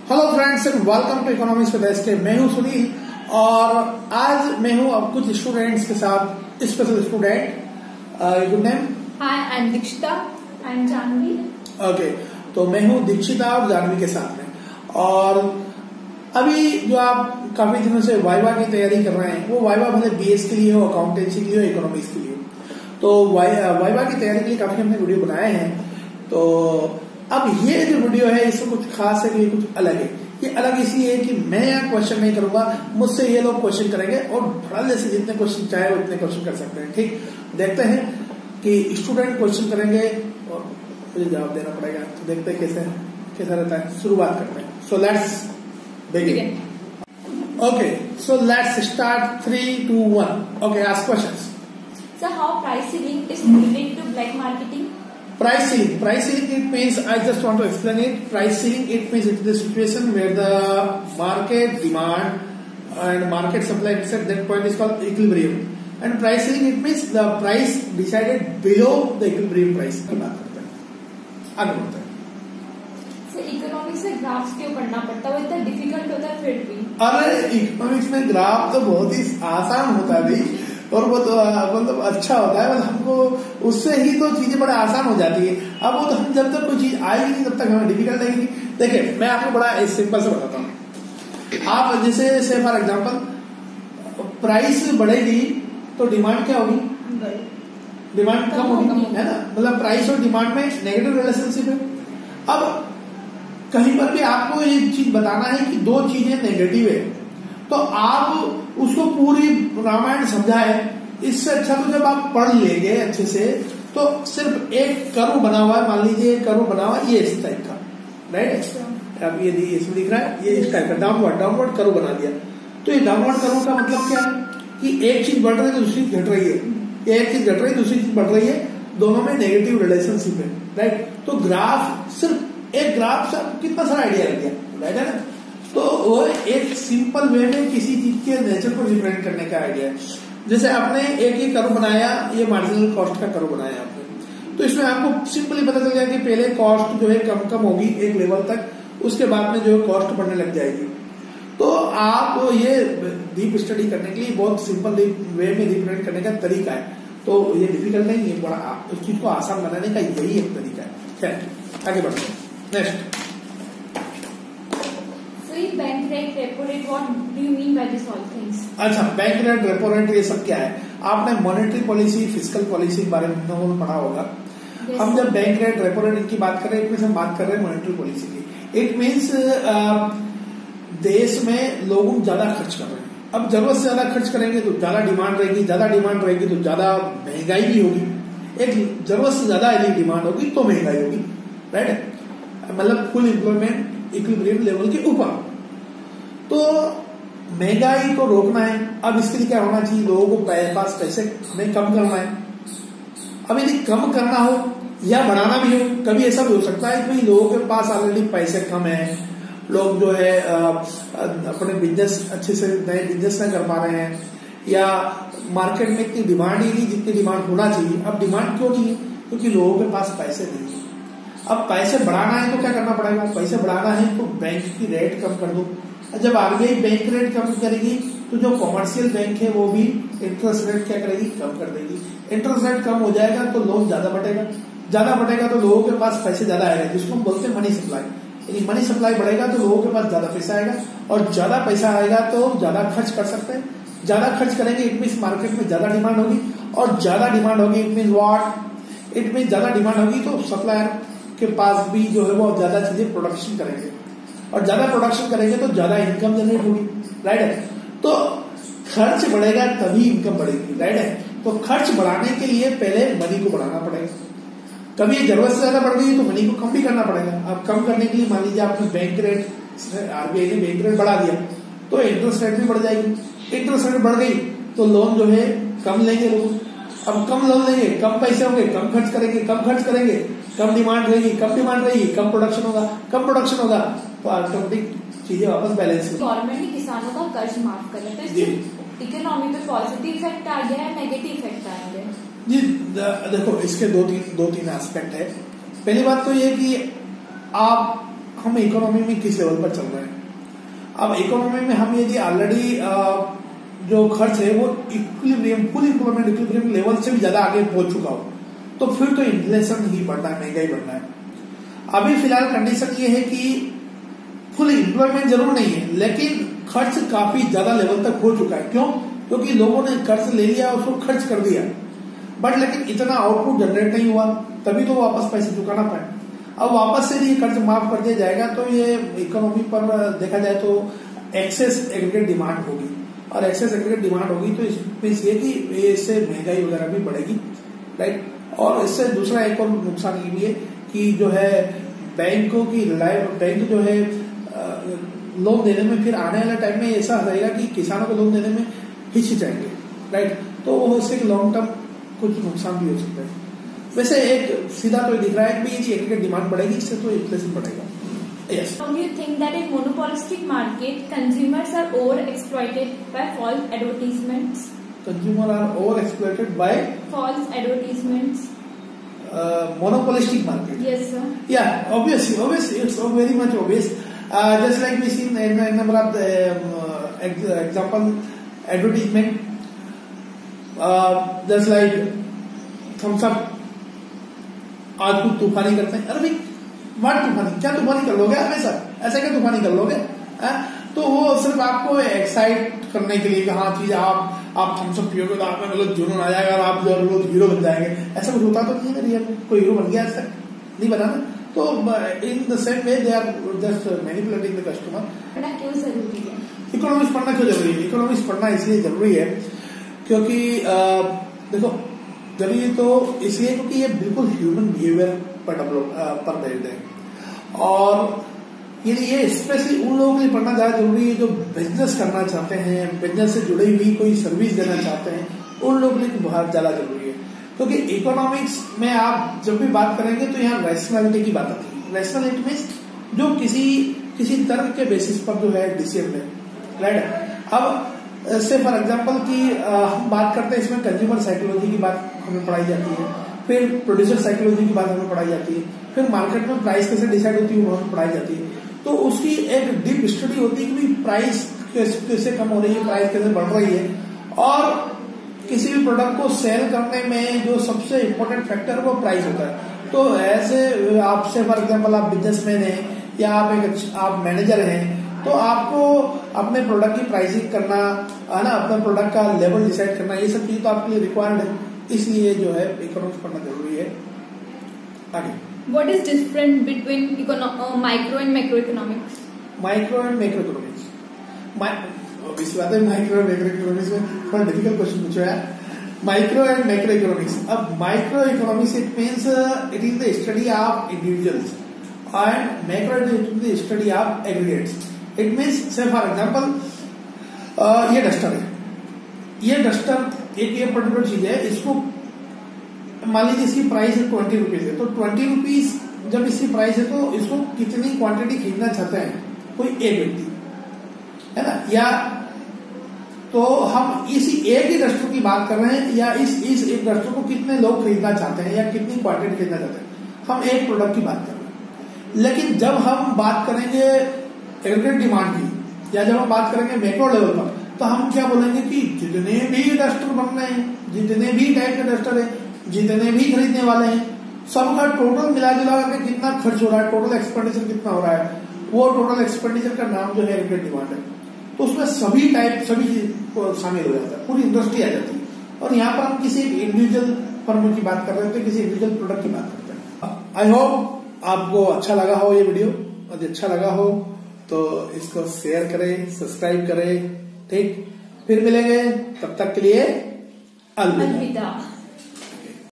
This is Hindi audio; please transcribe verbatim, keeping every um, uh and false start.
Hello friends and welcome to economics with SK. मैं हूं सुनील और आज मैं हूं अब कुछ स्टूडेंट्स के साथ, special student. Good name? Hi, I am Dikshita, I am Jahnavi. Okay, तो मैं हूं दीक्षिता और जानवी के साथ में। और अभी जो आप काफी दिनों से वाइवा की तैयारी कर रहे हैं, वो वाइवा भले बीएस के लिए हो, अकाउंटेंसी के लिए हो, इकोनॉमिक्स के लिए हो, तो वाइवा की तैयारी के लिए काफी हमने वीडियो बनाए हैं। तो अब ये जो वीडियो है इसमें कुछ खास है, ये कुछ अलग है। ये अलग इसलिए है कि मैं यहाँ क्वेश्चन नहीं करूंगा, मुझसे ये लोग क्वेश्चन करेंगे और भड़ल्ले से जितने क्वेश्चन चाहे उतने क्वेश्चन कर सकते हैं। ठीक, देखते हैं कि स्टूडेंट क्वेश्चन करेंगे और मुझे जवाब देना पड़ेगा। तो देखते हैं कैसे कैसा रहता है। शुरुआत करते हैं। So let's begin. Okay, so let's start. Three two one. Okay, ask questions. So how price ceiling is related to black marketing? Price ceiling. Price ceiling, it means, I just want to explain it. Price ceiling, it means it is the situation where the market demand and market supply at that point is called equilibrium. And price ceiling, it means the price decided below the equilibrium price की बात करते हैं। आगे बढ़ते हैं। So economics में ग्राफ्स क्यों पढ़ना पड़ता है? वो इतना डिफिकल्ट होता है फिर भी? अरे इकोनॉमिक्स में ग्राफ तो बहुत ही आसान होता है भाई, और वो तो मतलब अच्छा होता है। मतलब हमको उससे ही तो चीजें बड़ा आसान हो जाती है। अब वो तो हम जब तक कोई चीज आएगी नहीं तब तक हमें डिफिकल्ट लगेगी। देखिए, मैं आपको बड़ा सिंपल से बताता हूँ। आप जैसे से फॉर एग्जांपल प्राइस बढ़ेगी तो डिमांड क्या होगी? डिमांड कम होगी, है ना। मतलब प्राइस और डिमांड में नेगेटिव रिलेशनशिप है। अब कहीं पर भी आपको ये चीज बताना है कि दो चीजें नेगेटिव है, तो आप उसको पूरी रामायण समझाए। इससे अच्छा तो जब आप पढ़ लेंगे अच्छे से, तो सिर्फ एक कर्व बना हुआ है, मान लीजिए कर्व बना हुआ है ये इस टाइप का, राइट। अब ये इसमें दिख रहा है, ये इस टाइप का डाउनवर्ड डाउनवर्ड कर्व बना दिया। तो ये डाउनवर्ड कर्व का मतलब क्या है कि एक चीज बढ़ रही है तो दूसरी चीज घट रही है, एक चीज घट रही है दूसरी चीज बढ़ रही है, दोनों में नेगेटिव रिलेशनशिप है, राइट। तो ग्राफ, सिर्फ एक ग्राफ से कितना सारा आइडिया लग गया, राइट है ना। तो वो एक सिंपल वे में किसी चीज के नेचर को रिप्रेजेंट करने का आइडिया है। जैसे आपने एक ही कर्व बनाया, ये मार्जिनल कॉस्ट का कर्व बनाया आपने, तो इसमें आपको सिंपली पता चल जाएगा कि पहले कॉस्ट जो है कम कम होगी एक लेवल तक, उसके बाद में जो है कॉस्ट बढ़ने लग जाएगी। तो आप ये डीप स्टडी करने के लिए बहुत सिंपल वे में रिप्रेजेंट करने का तरीका है। तो ये डिफिकल्ट नहीं है, बड़ा उस चीज को आसान बनाने का यही एक तरीका है। खैर आगे बढ़ते हैं। Next, bank rate, repo rate, what do you mean by this all things? अच्छा, बैंक रेट, रेपो रेट, ये सब क्या है? आपने मॉनेटरी पॉलिसी, फिस्कल पॉलिसी के बारे में पढ़ा होगा। yes, हम जब बैंक रेट, रेपो रेट इनकी बात कर रहे हैं, हम बात कर रहे हैं मॉनेटरी पॉलिसी की। इट मीन्स देश में लोग ज्यादा खर्च कर रहे हैं। अब जरूरत से ज्यादा खर्च करेंगे तो ज्यादा डिमांड रहेगी, ज्यादा डिमांड रहेगी तो ज्यादा महंगाई भी होगी। एक जरूरत से ज्यादा यदि डिमांड होगी तो महंगाई होगी, राइट। मतलब फुल एम्प्लॉयमेंट इक्विलिब्रियम लेवल के ऊपर। तो महंगाई को रोकना है। अब इसके लिए क्या होना चाहिए? लोगों को पास पैसे हमें कम करना है। अब यदि कम करना हो या बढ़ाना भी हो, कभी ऐसा भी हो सकता है कि लोगों के पास ऑलरेडी पैसे कम है, लोग जो है अपने बिजनेस अच्छे से नए बिजनेस नहीं कर पा रहे हैं, या मार्केट में इतनी डिमांड ही नहीं जितनी डिमांड होना चाहिए। अब डिमांड क्यों नहीं है? क्योंकि लोगों के पास पैसे नहीं है। अब पैसे बढ़ाना है तो क्या करना पड़ेगा? पैसे बढ़ाना है तो बैंक की रेट कम कर दो। जब आरबीआई बैंक रेट कम करेगी तो जो कॉमर्शियल बैंक है वो भी इंटरेस्ट रेट क्या करेगी? कम कर देगी। इंटरेस्ट रेट कम हो जाएगा तो लोन ज्यादा बढ़ेगा, ज्यादा बढ़ेगा तो लोगों के पास पैसे ज्यादा आएगा, जिसको हम बोलते हैं मनी सप्लाई। यानी मनी सप्लाई बढ़ेगा तो लोगों के पास ज्यादा पैसा आएगा, और ज्यादा पैसा आएगा तो ज्यादा खर्च कर सकते हैं। ज्यादा खर्च करेंगे इट मीन मार्केट में ज्यादा डिमांड होगी, और ज्यादा डिमांड होगी it mean what? It mean ज्यादा डिमांड होगी तो सप्लायर के पास भी जो है वो ज्यादा चीजें प्रोडक्शन करेंगे, और ज्यादा प्रोडक्शन करेंगे तो ज्यादा इनकम जनरेट होगी, राइट है। तो खर्च बढ़ेगा तभी इनकम बढ़ेगी, राइट है। तो खर्च बढ़ाने के लिए पहले मनी को बढ़ाना पड़ेगा। कभी जरूरत से ज्यादा बढ़ गई तो मनी को कम भी करना पड़ेगा। अब कम करने के लिए मान लीजिए आपने बैंक रेट, आरबीआई ने बैंक रेट बढ़ा दिया तो इंटरेस्ट रेट भी बढ़ जाएगी। इंटरेस्ट रेट बढ़ गई तो लोन जो है कम लेंगे लोग। अब कम लोन लेंगे, कम पैसे होंगे, कम खर्च करेंगे, कम खर्च करेंगे, कम डिमांड रहेगी, कम डिमांड रहेगी, कम प्रोडक्शन होगा, कम प्रोडक्शन होगा, तो ऑटोमेटिक चीजें वापस बैलेंस होगी। गवर्नमेंट ने किसानों का कर्ज माफ कर दिया, तो इससे इकोनॉमी पे पॉजिटिव इफेक्ट आ गया है, नेगेटिव इफेक्ट आ गया है? जी देखो, इसके दो तीन दो तीन एस्पेक्ट है। पहली बात तो ये कि आप हम इकोनॉमी में किस लेवल पर चल रहे हैं। अब इकोनॉमी में हम यदि ऑलरेडी जो खर्च है वो equilibrium full employment equilibrium level से भी ज्यादा आगे पहुंच चुका हो तो फिर तो इन्फ्लेशन ही बढ़ना है, महंगाई बढ़ना है। अभी फिलहाल कंडीशन ये है कि फुल एम्प्लॉयमेंट जरूर नहीं है लेकिन खर्च काफी ज्यादा लेवल तक हो चुका है। क्यों? क्योंकि लोगों ने कर्ज ले लिया उसको खर्च कर दिया, बट लेकिन इतना आउटपुट जनरेट नहीं हुआ, तभी तो वापस पैसे चुकाना पाए। अब वापस से ये कर्ज माफ कर दिया जाएगा तो ये इकोनॉमी पर देखा जाए तो एक्सेस एग्रीगेट डिमांड होगी, और एक्सेस एग्रीगेट डिमांड होगी तो इसमें ये कि इससे महंगाई वगैरह भी बढ़ेगी, राइट। और इससे दूसरा एक और नुकसान ये भी है कि जो है बैंकों की बैंक जो है लोन देने में फिर आने वाले टाइम में ऐसा रहेगा कि किसानों को लोन देने में हिचकिचाएंगे, राइट। तो इससे लॉन्ग टर्म कुछ नुकसान भी हो सकता है। वैसे एक सीधा तो दिख रहा है कि यदि एग्रीगेट डिमांड बढ़ेगी इससे तो इन्फ्लेशन बढ़ेगा। Yes. How do you think that in monopolistic market, consumers are over-exploited by false advertisements? Consumers are over-exploited by false advertisements. Uh, monopolistic market. Yes, sir. Yeah, obviously, obviously, it's very much obvious. Uh, just like we seen in a number of the, um, uh, example advertisement, uh, just like thumbs up. आज कुछ तूफानी करते हैं, अरे भाई वाट तूफानी, क्या तूफानी कर लोगे हमेशा, ऐसा क्या तूफानी कर लोगे है? तो वो सिर्फ आपको एक्साइट करने के लिए कि हाँ चीज आप आप थम्स अप पियोगे तो आप में मतलब जुनून आ जाएगा और आप जो लोग हीरो बन जाएंगे, ऐसा कुछ होता तो नहीं है। रियल कोई हीरो बन गया ऐसा नहीं बना ना। तो in the same way they are just manipulating the customer. पढ़ना क्यों जरूरी है? इकोनॉमिक्स पढ़ना क्यों जरूरी है? इकोनॉमिक्स पढ़ना इसलिए जरूरी है क्योंकि देखो जरूरी तो इसलिए क्योंकि ये बिल्कुल ह्यूमन बिहेवियर पर डेवलप पर बेस्ड है, और यदि ये स्पेशली उन लोगों के लिए पढ़ना ज्यादा जरूरी है जो बिजनेस करना चाहते हैं, बिजनेस से जुड़ी हुई कोई सर्विस देना चाहते हैं, उन लोगों के लिए बहुत ज्यादा जरूरी है। क्योंकि इकोनॉमिक्स में आप जब भी बात करेंगे तो यहाँ रैशनैलिटी की बात आती है। रैशनैलिटी मीन्स जो किसी किसी तर्क के बेसिस पर जो है डिसीजन में, राइट। अब से फॉर एग्जाम्पल की हम बात करते हैं इसमें कंज्यूमर साइकोलॉजी की बात हमें पढ़ाई जाती है, फिर प्रोड्यूसर साइकोलॉजी की बात हमें पढ़ाई जाती है, फिर मार्केट में प्राइस कैसे डिसाइड होती है वो हमें पढ़ाई जाती है। तो उसकी एक डीप स्टडी होती है कि प्राइस कैसे कम हो रही है, प्राइस कैसे बढ़ रही है, और किसी भी प्रोडक्ट को सेल करने में जो सबसे इम्पोर्टेंट फैक्टर है वो प्राइस होता है। तो ऐसे आपसे फॉर एग्जाम्पल आप बिजनेसमैन हैं या आप एक आप मैनेजर हैं तो आपको अपने प्रोडक्ट की प्राइसिंग करना है ना, अपने प्रोडक्ट का लेवल डिसाइड करना, ये सब चीज तो आपके लिए रिक्वायर्ड है। इसलिए जो है इकोनॉमिक्स पढ़ना जरूरी है। आगे What is different between econo- uh, micro and macro economics? Micro and macro economics, इस बात है माइक्रो एंड मैक्रो इकोनॉमिक्स में थोड़ा डिफिकल्ट क्वेश्चन पूछा है। माइक्रो एंड मैक्रो इकोनॉमिक्स, अब micro economics it means it is the study of individuals and macro it is the study of aggregates. It means say for example ये डस्टर है, ये डस्टर एक ये पर्टिकुलर चीज है, इसको मान लीजिए इसकी प्राइस है ट्वेंटी रुपीज है, तो ट्वेंटी रुपीज जब इसकी प्राइस है तो इसको कितनी क्वांटिटी खरीदना चाहते हैं कोई एक व्यक्ति, है ना, या तो हम इसी एक ही डस्टर की बात कर रहे हैं या इस इस एक डस्टर को कितने लोग खरीदना चाहते हैं या कितनी क्वांटिटी खरीदना चाहते हैं, हम एक प्रोडक्ट की बात कर रहे हैं। लेकिन जब हम बात करेंगे एग्रीगेट डिमांड की या जब हम बात करेंगे मैक्रो लेवल पर तो हम क्या बोलेंगे कि जितने भी डस्टर बन रहे हैं, जितने भी टाइप के डस्टर है, जितने भी खरीदने वाले हैं, सबका टोटल मिला जुला करके कितना खर्च हो रहा है, टोटल एक्सपेंडिचर कितना हो रहा है, वो टोटल एक्सपेंडिचर का नाम जो है एग्रीगेट डिमांड है। तो उसमें सभी टाइप सभी चीज शामिल हो जाता है, पूरी इंडस्ट्री आ जाती है। और यहाँ पर हम किसी इंडिविजुअल फर्म की बात कर रहे हैं, किसी इंडिविजुअल प्रोडक्ट की बात करते हैं। आई होप आपको अच्छा लगा हो ये वीडियो, और अच्छा लगा हो तो इसको शेयर करें, सब्सक्राइब करें, ठीक। फिर मिलेंगे, तब तक के लिए अलविदा।